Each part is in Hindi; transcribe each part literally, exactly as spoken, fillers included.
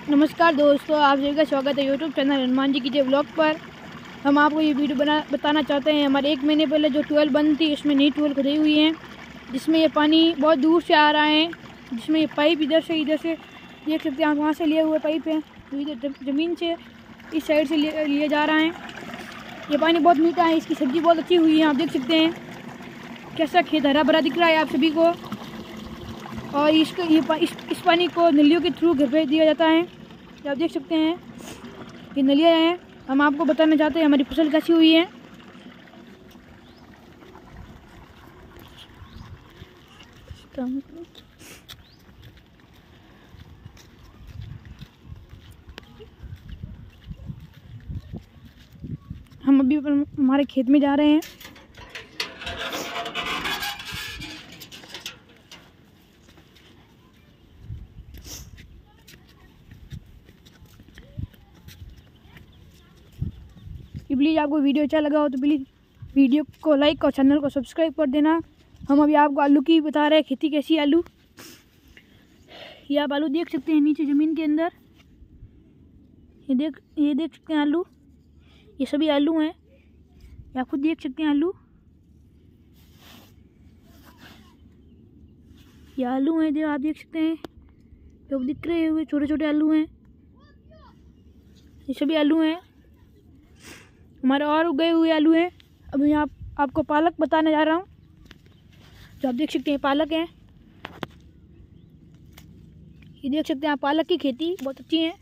नमस्कार दोस्तों, आप सभी का स्वागत है यूट्यूब चैनल हनुमान जी की जय व्लॉग पर। हम आपको ये वीडियो बना बताना चाहते हैं। हमारे एक महीने पहले जो ट्वेल्व बंद थी, इसमें नई ट्वेल्व खुदी हुई है, जिसमें ये पानी बहुत दूर से आ रहा है। जिसमें ये पाइप इधर से इधर से देख सकते हैं आप, वहाँ से लिए हुए पाइप है, इधर ज़मीन से इस साइड से लिए लिए जा रहा है। ये पानी बहुत मीठा है, इसकी सब्ज़ी बहुत अच्छी हुई है। आप देख सकते हैं कैसा खेत हरा भरा दिख रहा है आप सभी को। और इसको ये पा, इस, इस पानी को नलियों के थ्रू घर पे दिया जाता है। आप देख सकते हैं ये नलियाँ हैं। हम आपको बताना चाहते हैं हमारी फसल कैसी हुई है। हम अभी हमारे खेत में जा रहे हैं। प्लीज़ आपको वीडियो अच्छा लगा हो तो प्लीज़ वीडियो को लाइक और चैनल को सब्सक्राइब कर देना। हम अभी आपको आलू की बता रहे हैं, खेती कैसी आलू। ये आप आलू देख सकते हैं नीचे ज़मीन के अंदर। ये देख ये देख सकते हैं आलू, ये सभी आलू हैं। ये आप खुद देख सकते हैं आलू, ये आलू हैं जो आप देख सकते हैं, जो दिख रहे हुए छोटे छोटे आलू हैं। ये सभी आलू हैं हमारे, और उगे हुए आलू हैं। अभी यहाँ आप, आपको पालक बताने जा रहा हूँ, जो आप देख सकते हैं पालक है। ये देख सकते हैं आप, पालक की खेती बहुत अच्छी है।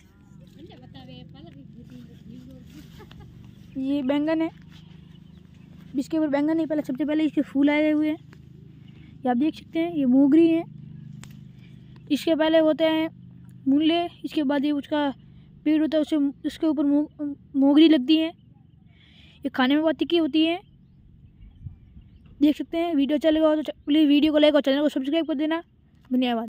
ये बैंगन है, इसके ऊपर बैंगन नहीं, पहले सबसे पहले इसके फूल आए हुए हैं। ये आप देख सकते हैं ये मोगरी है। इसके पहले होते हैं मूले, इसके बाद ये उसका पेड़ होता है, उसे उसके ऊपर मो, मोगरी लगती है। ये खाने में बहुत तीखी होती है। देख सकते हैं। वीडियो अच्छा लगा हो तो प्लीज़ वीडियो को लाइक और चैनल को सब्सक्राइब कर देना। धन्यवाद।